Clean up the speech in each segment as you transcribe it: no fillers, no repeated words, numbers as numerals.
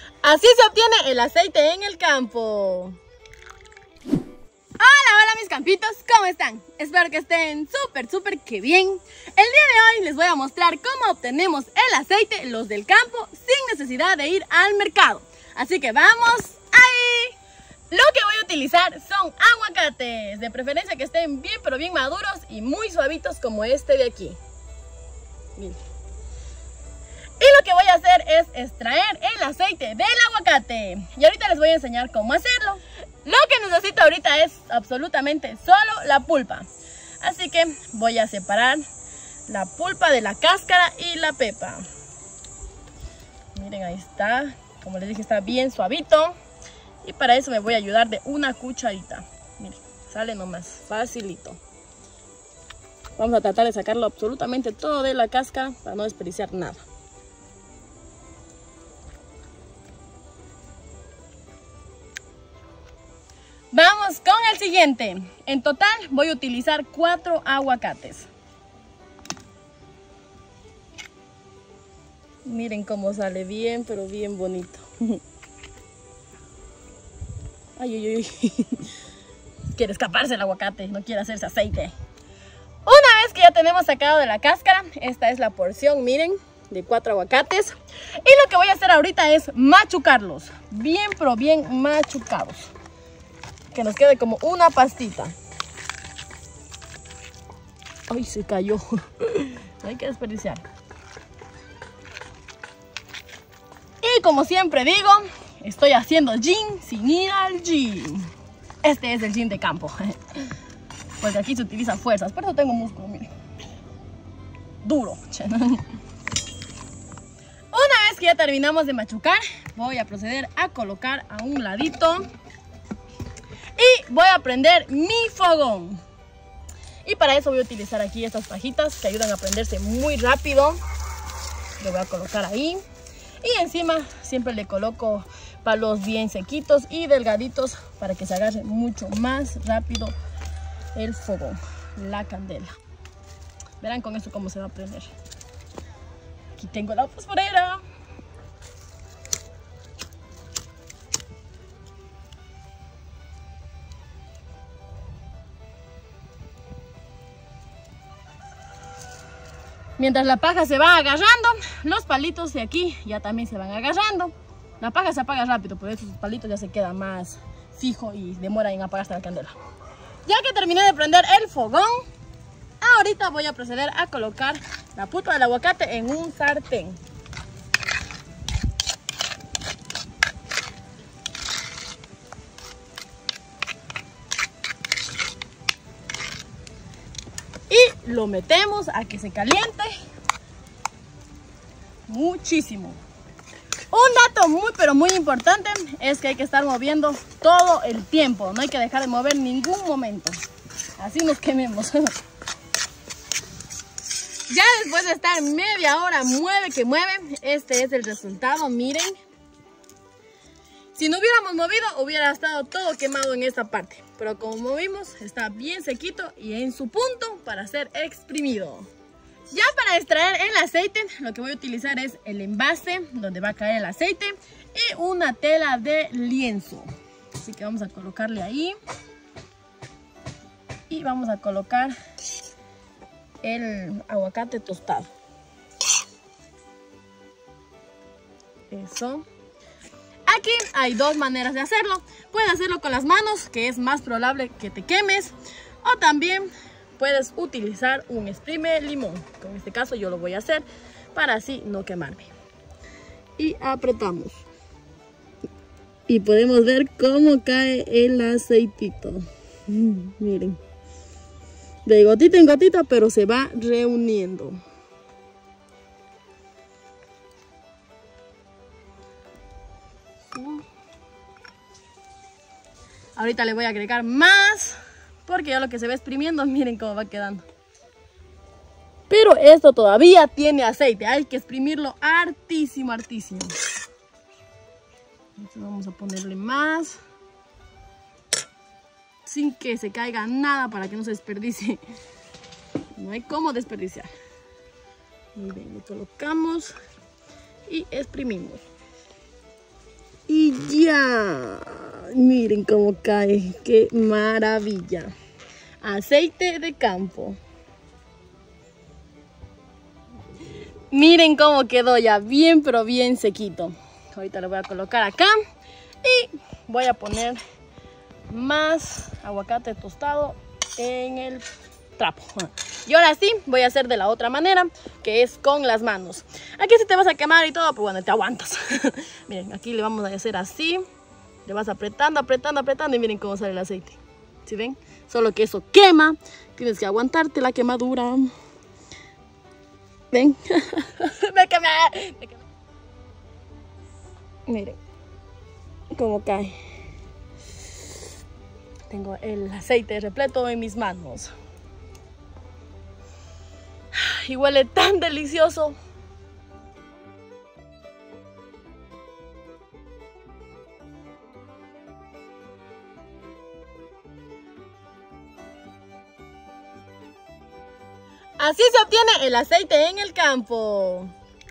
Así se obtiene el aceite en el campo. Hola mis campitos, ¿cómo están? Espero que estén súper que bien. El día de hoy les voy a mostrar cómo obtenemos el aceite, los del campo, sin necesidad de ir al mercado. Así que vamos ahí. Lo que voy a utilizar son aguacates, de preferencia que estén bien pero bien maduros y muy suavitos como este de aquí. Miren. Y lo que voy a hacer es extraer el aceite del aguacate. Y ahorita les voy a enseñar cómo hacerlo. Lo que necesito ahorita es absolutamente solo la pulpa. Así que voy a separar la pulpa de la cáscara y la pepa. Miren, ahí está. Como les dije, está bien suavito. Y para eso me voy a ayudar de una cucharita. Miren, sale nomás, facilito. Vamos a tratar de sacarlo absolutamente todo de la cáscara para no desperdiciar nada. Vamos con el siguiente. En total voy a utilizar 4 aguacates. Miren cómo sale bien, pero bien bonito. Ay. Quiere escaparse el aguacate, no quiere hacerse aceite. Una vez que ya tenemos sacado de la cáscara, esta es la porción, miren, de 4 aguacates. Y lo que voy a hacer ahorita es machucarlos. Bien, pero bien machucados. Que nos quede como una pastita. Ay, se cayó. No hay que desperdiciar. Y como siempre digo, estoy haciendo gym sin ir al gym. Este es el gym de campo. Porque aquí se utilizan fuerzas. Por eso tengo músculo, miren. Duro. Una vez que ya terminamos de machucar, voy a proceder a colocar a un ladito. Y voy a prender mi fogón. Y para eso voy a utilizar aquí estas pajitas que ayudan a prenderse muy rápido. Lo voy a colocar ahí. Y encima siempre le coloco palos bien sequitos y delgaditos para que se agarre mucho más rápido el fogón, la candela. Verán con esto cómo se va a prender. Aquí tengo la fosforera. Mientras la paja se va agarrando, los palitos de aquí ya también se van agarrando. La paja se apaga rápido, pero estos palitos ya se quedan más fijo y demora en apagarse la candela. Ya que terminé de prender el fogón, ahorita voy a proceder a colocar la pulpa del aguacate en un sartén. Y lo metemos a que se caliente muchísimo. Un dato muy pero muy importante es que hay que estar moviendo todo el tiempo. No hay que dejar de mover en ningún momento. Así nos quememos. Ya después de estar media hora mueve que mueve, este es el resultado, miren. Si no hubiéramos movido, hubiera estado todo quemado en esta parte. Pero como movimos, está bien sequito y en su punto para ser exprimido. Ya para extraer el aceite, lo que voy a utilizar es el envase donde va a caer el aceite y una tela de lienzo. Así que vamos a colocarle ahí. Y vamos a colocar el aguacate tostado. Eso. Aquí hay 2 maneras de hacerlo. Puedes hacerlo con las manos, que es más probable que te quemes. O también puedes utilizar un exprime limón. En este caso yo lo voy a hacer para así no quemarme. Y apretamos. Y podemos ver cómo cae el aceitito. Miren. De gotita en gotita, pero se va reuniendo. Ahorita le voy a agregar más, porque ya lo que se va exprimiendo, miren cómo va quedando. Pero esto todavía tiene aceite, hay que exprimirlo hartísimo. Entonces vamos a ponerle más, sin que se caiga nada para que no se desperdicie. No hay cómo desperdiciar. Muy bien, lo colocamos y exprimimos. maravilla! Miren cómo cae, qué maravilla. Aceite de campo. Miren cómo quedó ya, bien pero bien sequito. Ahorita lo voy a colocar acá y voy a poner más aguacate tostado en el trapo. Y ahora sí, voy a hacer de la otra manera, que es con las manos. Aquí sí te vas a quemar y todo, pero bueno, te aguantas. Miren, aquí le vamos a hacer así. Le vas apretando, apretando, apretando y miren cómo sale el aceite. ¿Sí ven? Solo que eso quema. Tienes que aguantarte la quemadura. ¿Ven? Me quemé. Miren cómo cae. Tengo el aceite repleto en mis manos. Y huele tan delicioso. Así se obtiene el aceite en el campo.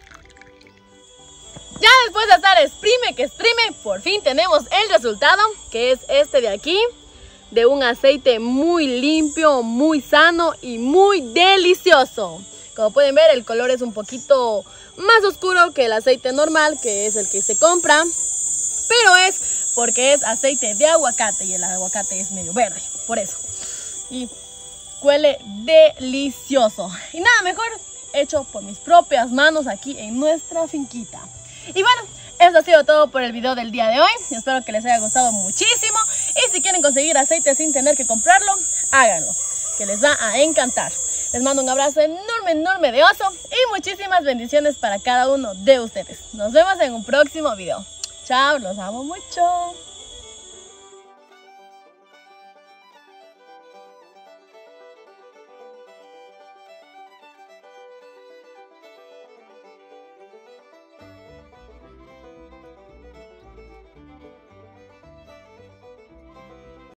Ya después de estar exprime que exprime, por fin tenemos el resultado, que es este de aquí, de un aceite muy limpio, muy sano y muy delicioso. Como pueden ver, el color es un poquito más oscuro que el aceite normal, que es el que se compra, pero es porque es aceite de aguacate y el aguacate es medio verde, por eso. Y huele delicioso. Y nada mejor hecho por mis propias manos aquí en nuestra finquita. Y bueno, eso ha sido todo por el video del día de hoy. Espero que les haya gustado muchísimo. Y si quieren conseguir aceite sin tener que comprarlo, háganlo, que les va a encantar. Les mando un abrazo enorme, enorme de oso y muchísimas bendiciones para cada uno de ustedes. Nos vemos en un próximo video. Chao, los amo mucho.